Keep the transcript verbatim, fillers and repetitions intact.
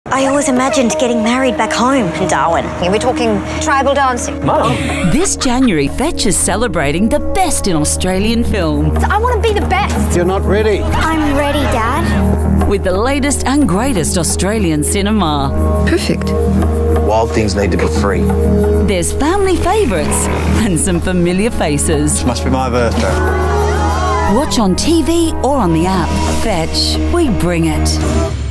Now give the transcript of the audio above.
I always imagined getting married back home in Darwin. We're talking tribal dancing. Mum! This January, Fetch is celebrating the best in Australian film. I want to be the best. You're not ready. I'm ready, Dad. With the latest and greatest Australian cinema. Perfect. Wild things need to be free. There's family favourites and some familiar faces. Must be my birthday. Watch on T V or on the app. Fetch, we bring it.